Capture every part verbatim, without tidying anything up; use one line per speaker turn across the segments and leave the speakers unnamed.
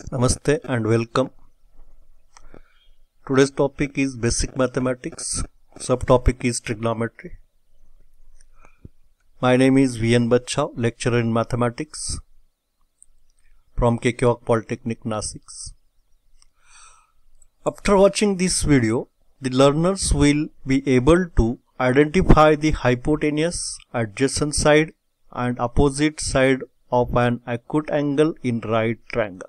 Namaste and welcome. Today's topic is basic mathematics. Subtopic is trigonometry. My name is V N Bachchao, lecturer in mathematics from K K Polytechnic, Nasik. After watching this video, the learners will be able to identify the hypotenuse, adjacent side and opposite side of an acute angle in right triangle.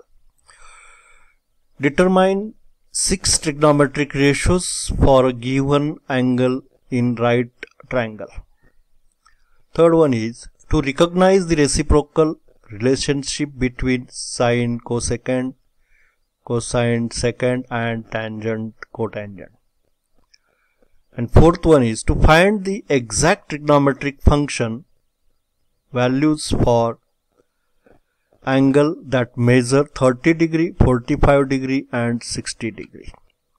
Determine six trigonometric ratios for a given angle in right triangle. Third one is to recognize the reciprocal relationship between sine cosecant, cosine secant and tangent cotangent. And fourth one is to find the exact trigonometric function values for angle that measure thirty degree, forty-five degree and sixty degree.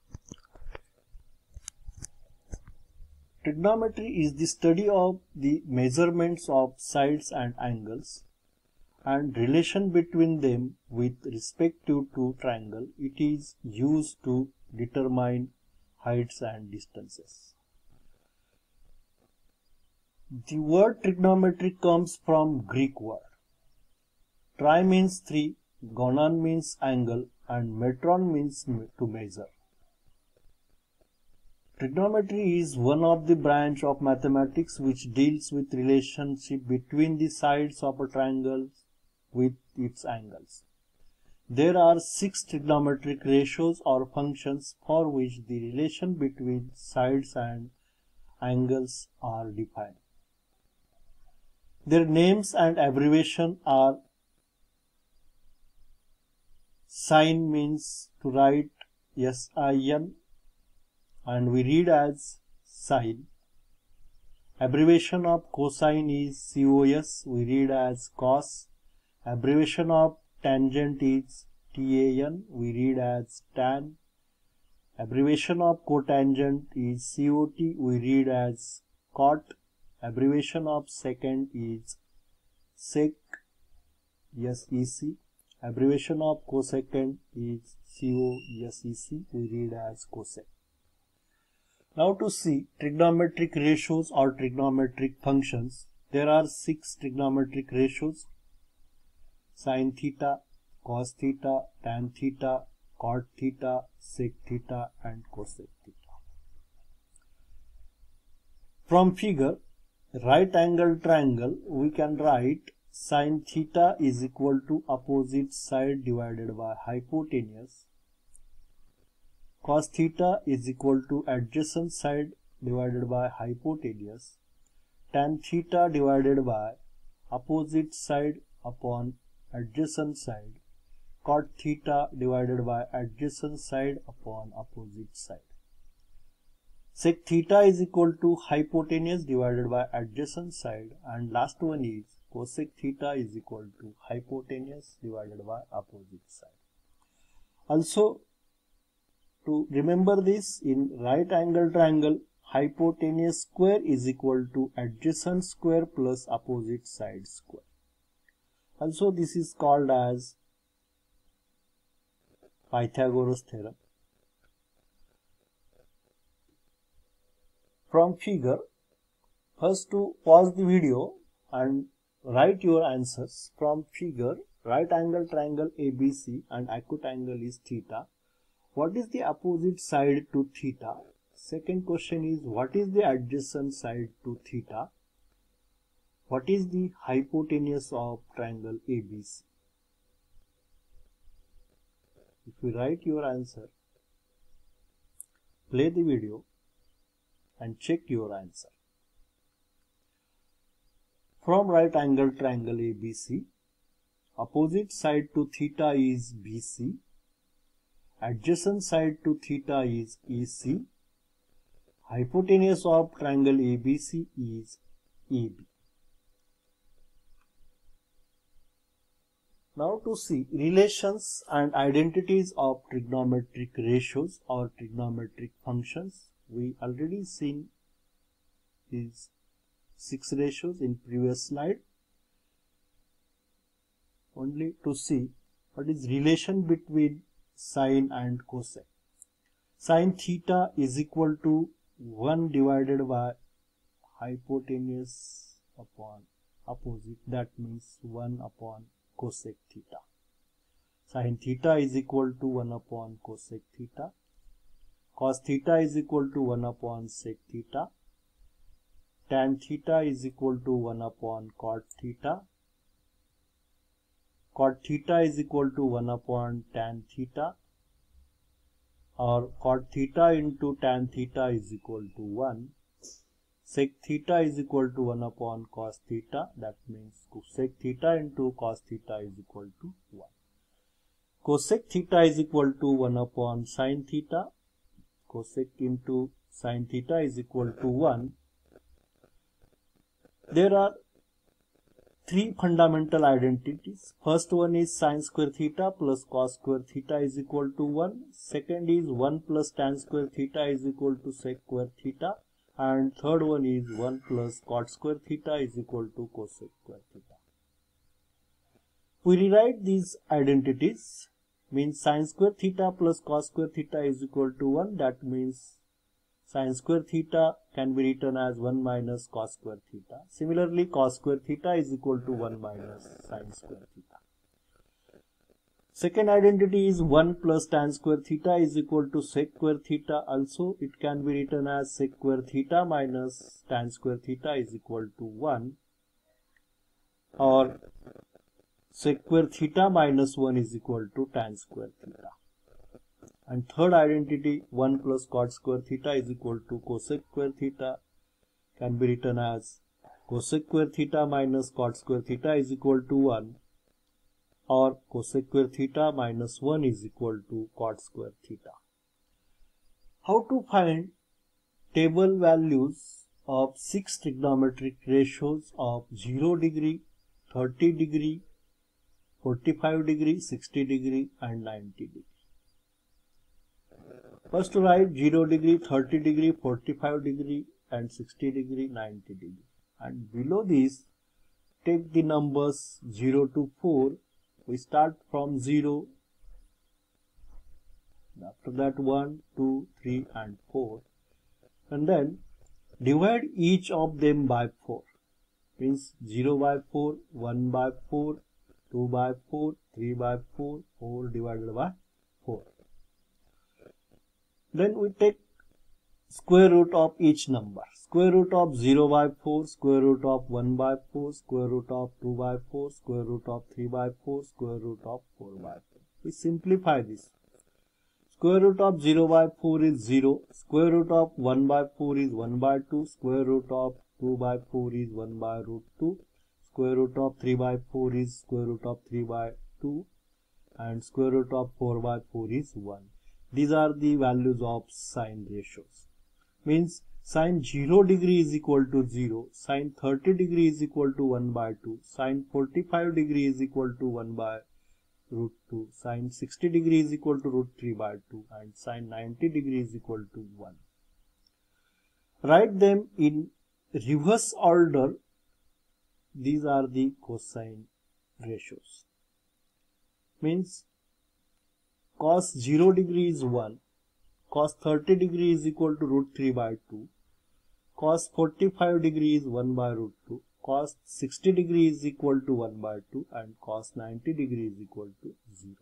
Trigonometry is the study of the measurements of sides and angles and relation between them with respect to triangle. It is used to determine heights and distances. The word trigonometry comes from Greek word. Tri means three, gonon means angle and metron means to measure. Trigonometry is one of the branch of mathematics which deals with relationship between the sides of a triangle with its angles. There are six trigonometric ratios or functions for which the relation between sides and angles are defined. Their names and abbreviation are: sine means to write S I N and we read as sine. Abbreviation of cosine is C O S, we read as cos. Abbreviation of tangent is T A N, we read as tan. Abbreviation of cotangent is C O T, we read as cot. Abbreviation of secant is sec, S E C. Abbreviation of cosecant is C O S E C, we read as cosec. Now to see trigonometric ratios or trigonometric functions, there are six trigonometric ratios: sin theta, cos theta, tan theta, cot theta, sec theta and cosec theta. From figure, right angle triangle, we can write sin theta is equal to opposite side divided by hypotenuse. Cos theta is equal to adjacent side divided by hypotenuse. Tan theta divided by opposite side upon adjacent side. Cot theta divided by adjacent side upon opposite side. Sec theta is equal to hypotenuse divided by adjacent side, and last one is cosec theta is equal to hypotenuse divided by opposite side. Also, to remember this, in right angle triangle, hypotenuse square is equal to adjacent square plus opposite side square. Also, this is called as Pythagoras theorem. From figure, first to pause the video and write your answers. From figure, right angle triangle A B C and acute angle is theta. What is the opposite side to theta? Second question is, what is the adjacent side to theta? What is the hypotenuse of triangle A B C? If you write your answer, play the video and check your answer. From right angle triangle A B C, opposite side to theta is B C, adjacent side to theta is E C, hypotenuse of triangle A B C is A B. Now to see relations and identities of trigonometric ratios or trigonometric functions. We already seen these six ratios in previous slide. Only to see what is relation between sine and cosec? Sine theta is equal to one divided by hypotenuse upon opposite, that means one upon cosec theta. Sine theta is equal to one upon cosec theta. Cos theta is equal to one upon sec theta. Tan theta is equal to one upon cot theta. Cot theta is equal to one upon tan theta, or cot theta into tan theta is equal to one. Sec theta is equal to one upon cos theta, that means sec theta into cos theta is equal to one. Cosec theta is equal to one upon sin theta. Cosec into sin theta is equal to one. There are three fundamental identities. First one is sin square theta plus cos square theta is equal to one. Second is one plus tan square theta is equal to sec square theta. And third one is one plus cot square theta is equal to cosec square theta. We rewrite these identities, means sin square theta plus cos square theta is equal to one. That means sin square theta can be written as one minus cos square theta. Similarly, cos square theta is equal to one minus sin square theta. Second identity is one plus tan square theta is equal to sec square theta. Also, it can be written as sec square theta minus tan square theta is equal to one, or sec square theta minus one is equal to tan square theta. And third identity, one plus cot square theta is equal to cosec square theta, can be written as cosec square theta minus cot square theta is equal to one, or cosec square theta minus one is equal to cot square theta. How to find table values of six trigonometric ratios of zero degree, thirty degree, forty-five degree, sixty degree and ninety degree. First to write zero degree, thirty degree, forty-five degree and sixty degree, ninety degree. And below this, take the numbers zero to four. We start from zero. After that one, two, three and four. And then divide each of them by four. Means zero by four, one by four, two by four, three by four, four divided by four. Then we take square root of each number. Square root of zero by four, square root of one by four, square root of two by four, square root of three by four, square root of four by four. We simplify this. Square root of zero by four is zero. Square root of one by four is one by two. Square root of two by four is one by root two. Square root of three by four is square root of three by two. And square root of four by four is one. These are the values of sine ratios. Means sine zero degree is equal to zero. Sine thirty degree is equal to one by two. Sine forty-five degree is equal to one by root two. Sine sixty degree is equal to root three by two. And sine ninety degree is equal to one. Write them in reverse order. These are the cosine ratios. Means cos zero degree is one. Cos thirty degree is equal to root three by two. Cos forty-five degree is one by root two. Cos sixty degree is equal to one by two. And cos ninety degree is equal to zero.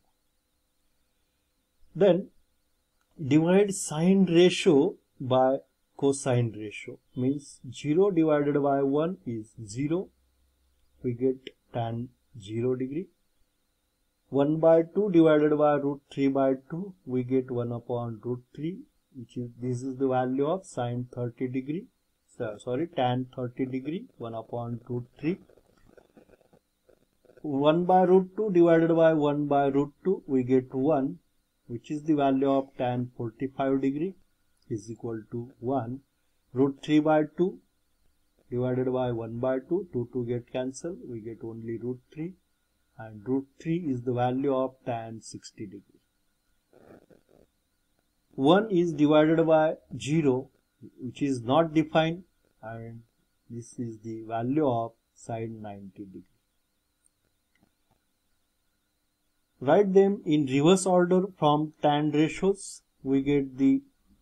Then divide sine ratio by cosine ratio. Means zero divided by one is zero. We get tan zero degree. one by two divided by root three by two, we get one upon root three, which is, this is the value of sine thirty degree, so, sorry, tan thirty degree, one upon root three. one by root two divided by one by root two, we get one, which is the value of tan forty-five degree, is equal to one. Root three by two divided by one by two, two, two get cancelled, we get only root three. And root three is the value of tan sixty degree. one is divided by zero, which is not defined, and this is the value of sine ninety degree. Write them in reverse order from tan ratios. We get the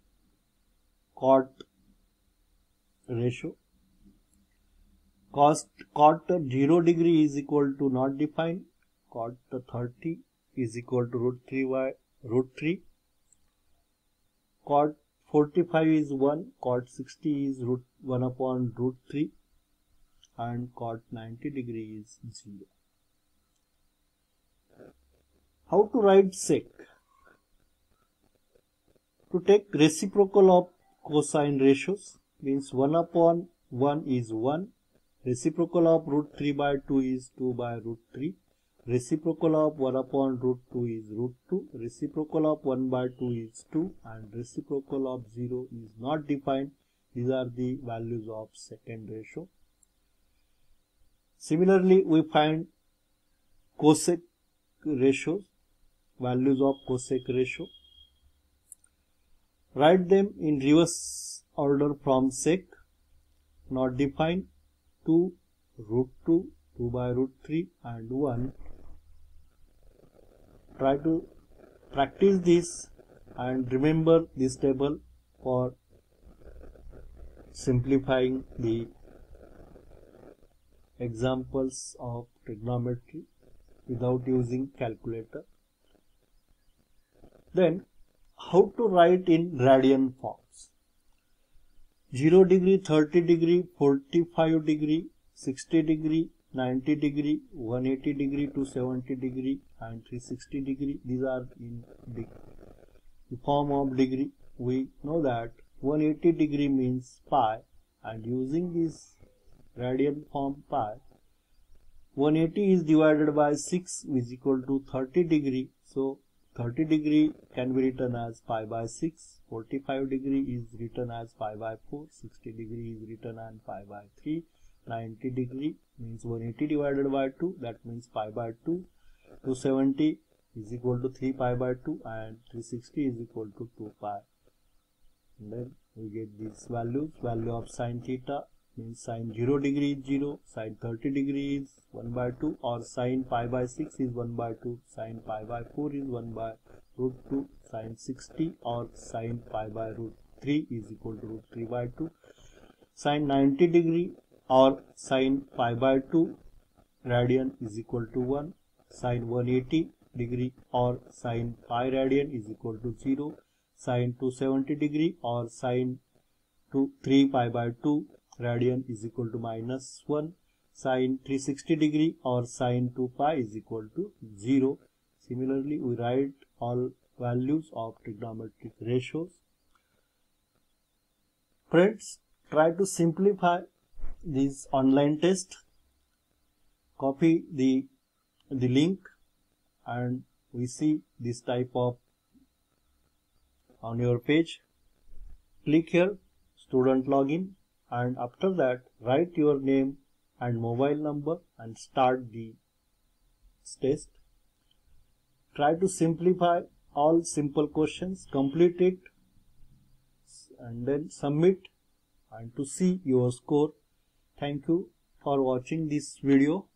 cot ratio. Cos cot zero degree is equal to not defined. Cot thirty is equal to root three by root three. Cot forty-five is one. Cot sixty is root one upon root three. And cot ninety degree is zero. How to write sec? To take reciprocal of cosine ratios means one upon one is one. Reciprocal of root three by two is two by root three. Reciprocal of one upon root two is root two. Reciprocal of one by two is two. And reciprocal of zero is not defined. These are the values of second ratio. Similarly, we find cosec ratios, values of cosec ratio. Write them in reverse order from sec, not defined, two, root two, two by root three and one. Try to practice this and remember this table for simplifying the examples of trigonometry without using calculator. Then, how to write in radian forms? zero degree, thirty degree, forty-five degree, sixty degree, ninety degree, one hundred eighty degree, two hundred seventy degree and three hundred sixty degree. These are in the form of degree. We know that one hundred eighty degree means pi, and using this radian form pi, one hundred eighty is divided by six is equal to thirty degree. So thirty degree can be written as pi by six, forty-five degree is written as pi by four, sixty degree is written as pi by three, ninety degree means one hundred eighty divided by two, that means pi by two, two hundred seventy is equal to three pi by two and three hundred sixty is equal to two pi. And then we get these values. Value of sine theta means sine zero degree is zero, sine thirty degree is one by two, or sine pi by six is one by two, sine pi by four is one by root two, sine sixty or sine pi by root three is equal to root three by two, sine ninety degree or sine pi by two radian is equal to one, sine one hundred eighty degree or sine pi radian is equal to zero, sine two hundred seventy degree or sine three pi by two radian is equal to minus one, sine three hundred sixty degree or sine two pi is equal to zero. Similarly, we write all values of trigonometric ratios. Friends, try to simplify this online test. Copy the, the link and we see this type of on your page. Click here, student login, and after that write your name and mobile number and start the test. Try to simplify all simple questions, complete it and then submit and to see your score. Thank you for watching this video.